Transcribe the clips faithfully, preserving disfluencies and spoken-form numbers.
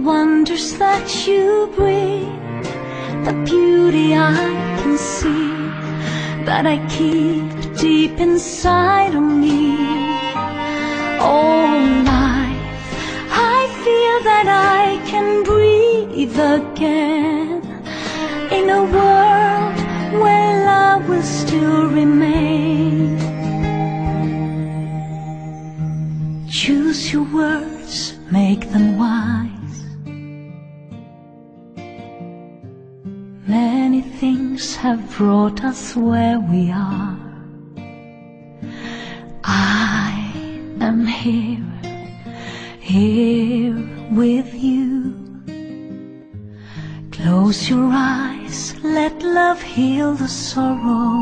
wonders that you bring, the beauty I can see, that I keep deep inside of me. Oh life, I feel that I can breathe again, in a world where love will still remain. Choose your words, make them wise. Many things have brought us where we are. I am here, here with you. Close your eyes, let love heal the sorrow.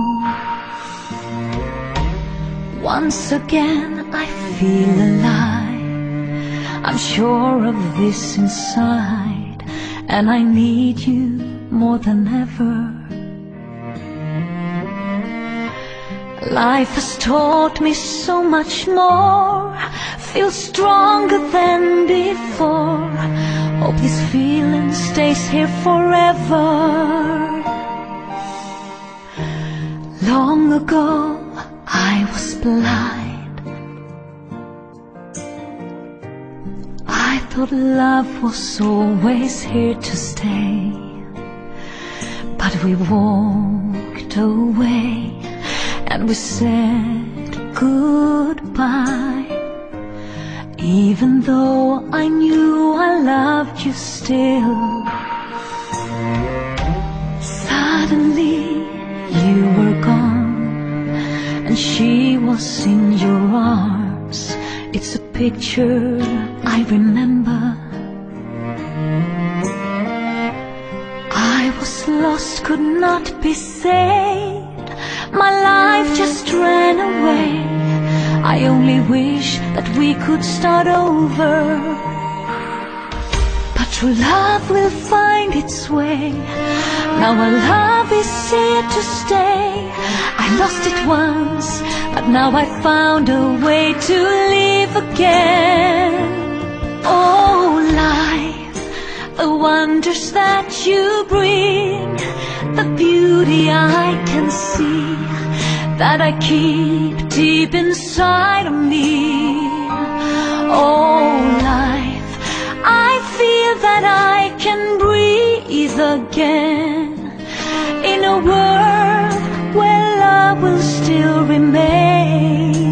Once again I feel alive, I'm sure of this inside, and I need you more than ever. Life has taught me so much more, feel stronger than before. Hope this feeling stays here forever. Long ago I was blind, I thought love was always here to stay. But we walked away and we said goodbye, even though I knew I loved you still. Suddenly you were gone, and she was in your arms. It's a picture I remember. I was lost, could not be saved, my life just ran away. I only wish that we could start over, but true love will find its way. Now our love is here to stay. I lost it once, but now I found a way to live again. Oh life, the wonders that you bring, the beauty I can see, that I keep deep inside of me. Oh life, I feel that I can breathe again, in a world where love will still remain.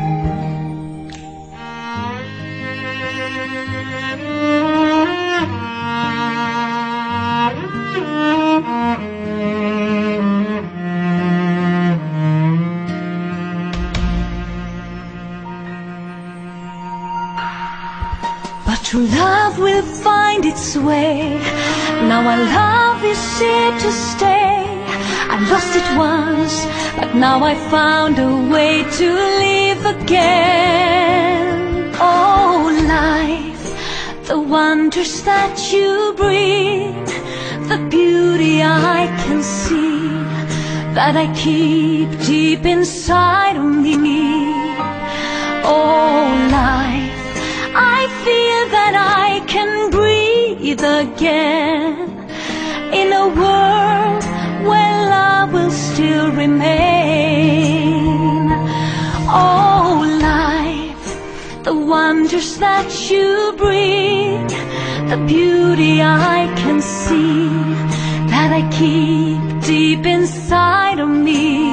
But true love will find its way. Now our love is here to stay. I lost it once, but now I found a way to live again. Oh life, the wonders that you bring, the beauty I can see, that I keep deep inside of me. Oh life, I feel that I can breathe again, in a world where love will still remain. Oh life, the wonders that you bring, the beauty I can see, that I keep deep inside of me.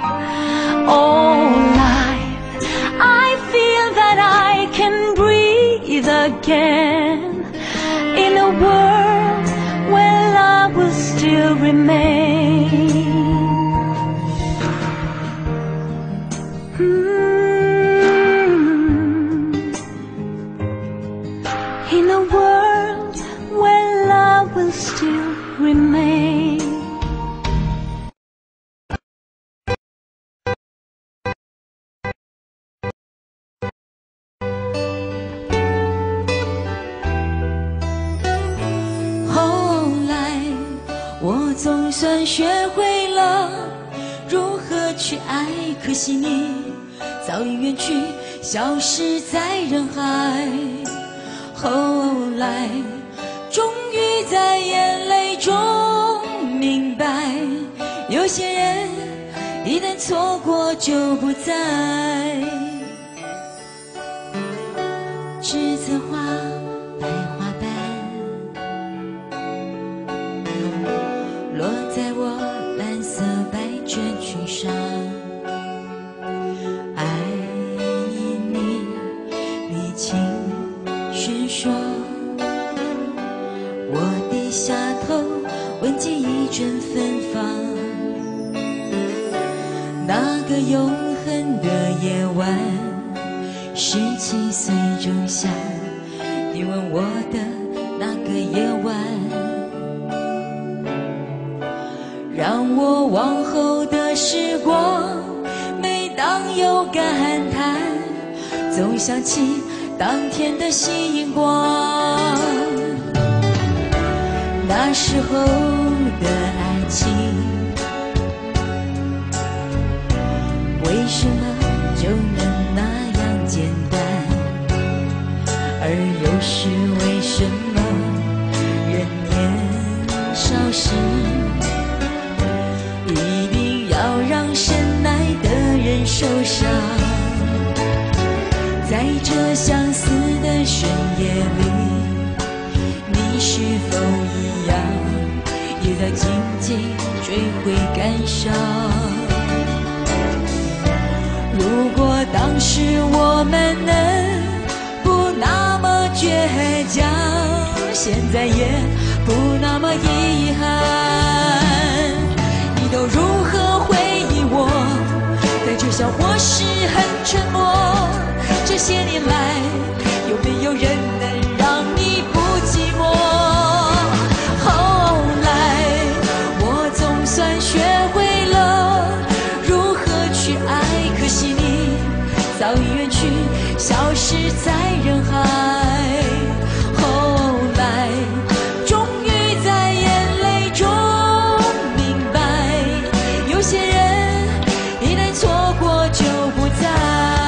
Oh life, I feel that I can breathe again, in a world where love will still remain. Mm. In a world where love will still remain. 我总算学会了如何去爱，可惜你早已远去，消失在人海。后来在眼泪中明白，有些人一旦错过就不再。栀子花，白花瓣，落在我蓝色百褶裙上。爱你，你轻声说。我低下头，闻见一阵芬芳。那个永恒的夜晚，十七岁仲夏，你吻我的那个夜晚，让我往后的时光，每当有感叹，总想起当天的星光。那时候的爱情，为什么就能那样简单？而又是为什么人年少时，一定要让深爱的人受伤？在这相似的深夜里，你是否一样，也在静静追悔感伤？如果当时我们能不那么倔强，现在也不那么遗憾。你都如何回忆我？在这笑或是很沉默？这些年来，有没有人能让你不寂寞？后来，我总算学会了如何去爱，可惜你早已远去，消失在人海。后来，终于在眼泪中明白，有些人一旦错过就不再。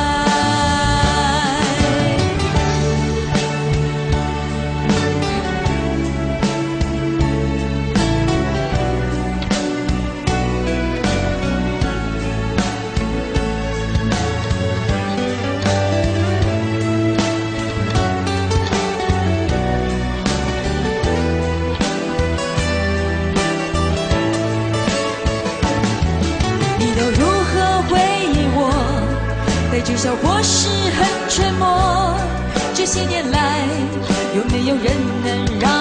至少或是很沉默，这些年来，有没有人能让